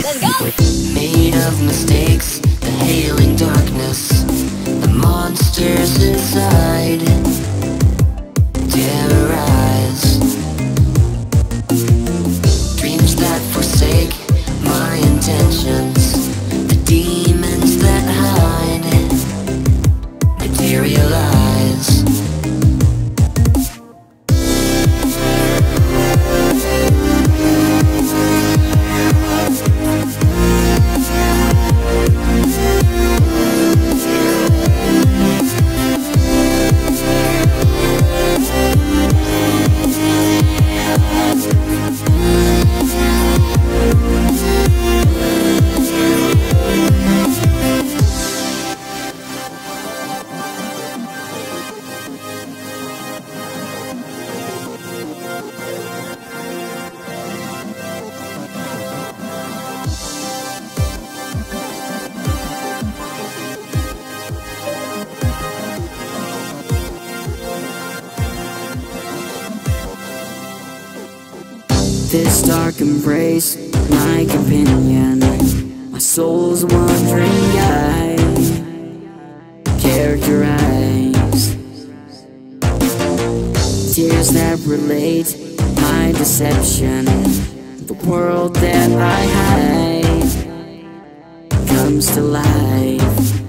Let's go! Made of mistakes, the hailing darkness, the monsters inside. Terrorize. Dreams that forsake my intentions, the demons that hide. Materialize. This dark embrace, my companion, my soul's wandering guide. Characterize. Tears that relate my deception, the world that I hide comes to life.